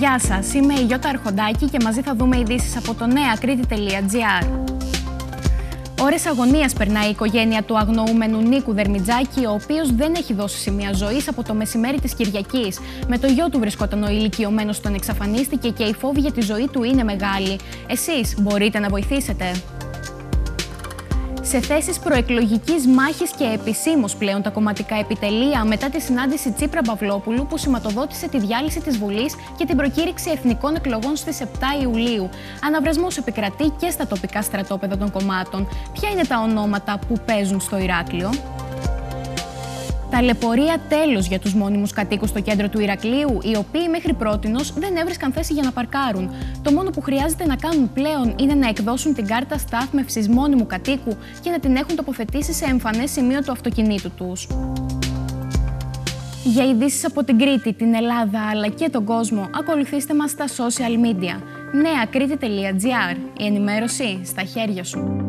Γεια σας, είμαι η Γιώτα Αρχοντάκη και μαζί θα δούμε ειδήσεις από το neakriti.gr. Ώρες αγωνίας περνάει η οικογένεια του αγνοούμενου Νίκου Δερμιτζάκη, ο οποίος δεν έχει δώσει σημεία ζωής από το μεσημέρι της Κυριακής. Με το γιο του βρισκόταν ο ηλικιωμένος, τον εξαφανίστηκε και η φόβη για τη ζωή του είναι μεγάλη. Εσείς μπορείτε να βοηθήσετε? Σε θέσεις προεκλογικής μάχης και επισήμως πλέον τα κομματικά επιτελεία μετά τη συνάντηση Τσίπρα-Παυλόπουλου που σηματοδότησε τη διάλυση της Βουλής και την προκήρυξη εθνικών εκλογών στις 7 Ιουλίου. Αναβρασμός επικρατεί και στα τοπικά στρατόπεδα των κομμάτων. Ποια είναι τα ονόματα που παίζουν στο Ηράκλειο? Ταλαιπωρία τέλος για τους μόνιμους κατοίκους στο κέντρο του Ηρακλείου, οι οποίοι μέχρι πρότινος δεν έβρισκαν θέση για να παρκάρουν. Το μόνο που χρειάζεται να κάνουν πλέον είναι να εκδώσουν την κάρτα στάθμευσης μόνιμου κατοίκου και να την έχουν τοποθετήσει σε εμφανές σημείο του αυτοκινήτου τους. Για ειδήσεις από την Κρήτη, την Ελλάδα αλλά και τον κόσμο, ακολουθήστε μας στα social media. neakriti.gr. Η ενημέρωση στα χέρια σου.